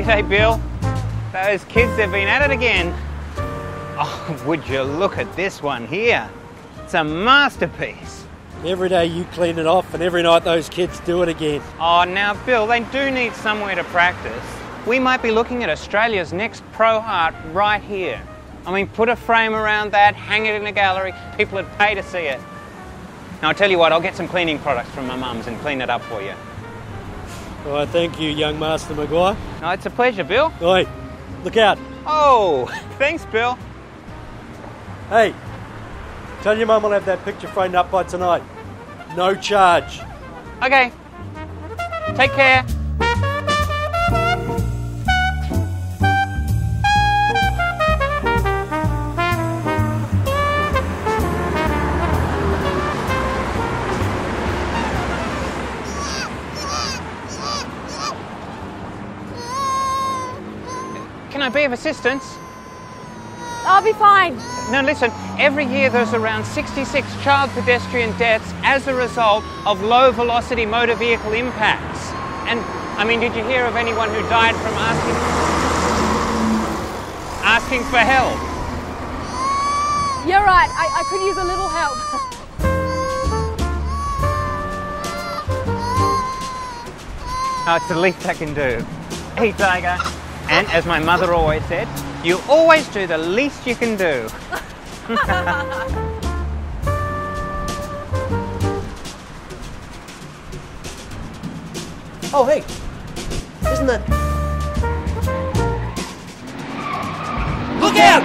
G'day, Bill. Those kids have been at it again. Oh, would you look at this one here? It's a masterpiece. Every day you clean it off and every night those kids do it again. Oh, now, Bill, they do need somewhere to practice. We might be looking at Australia's next pro art right here. I mean, put a frame around that, hang it in a gallery, people would pay to see it. Now, I'll tell you what, I'll get some cleaning products from my mum's and clean it up for you. Oh, thank you, young Master Maguire. Oh, it's a pleasure, Bill. Oi, look out. Oh, thanks, Bill. Hey, tell your mum I'll have that picture framed up by tonight. No charge. Okay. Take care. Can I be of assistance? I'll be fine. No, listen, every year there's around 66 child pedestrian deaths as a result of low-velocity motor vehicle impacts. And, I mean, did you hear of anyone who died from asking for help? You're right, I could use a little help. Oh, it's the least I can do. Hey, Tiger. And as my mother always said, you always do the least you can do. Oh, hey, isn't that... Look out!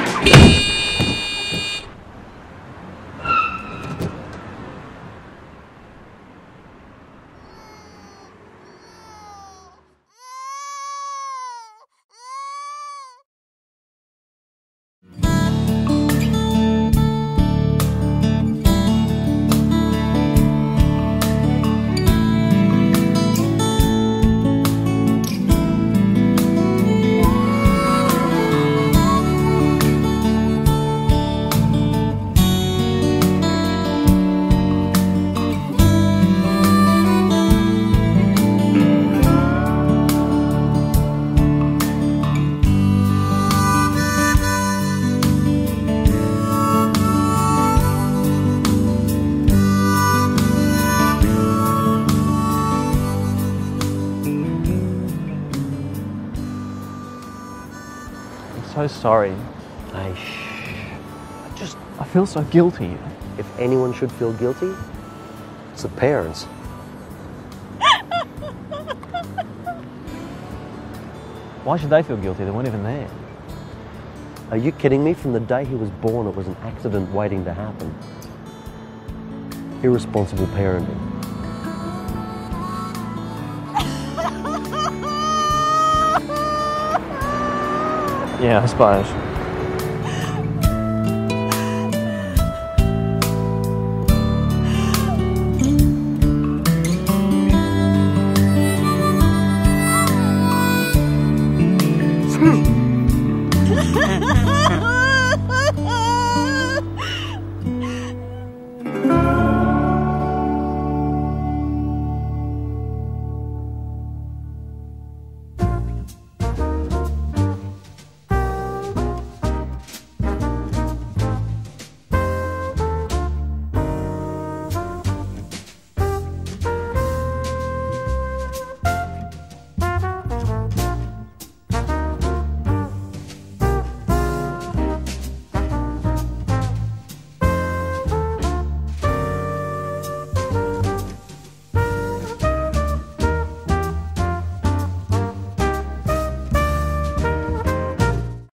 So sorry. Hey, shh. I feel so guilty. If anyone should feel guilty, it's the parents. Why should they feel guilty? They weren't even there. Are you kidding me? From the day he was born, it was an accident waiting to happen. Irresponsible parenting. Yeah, I suppose.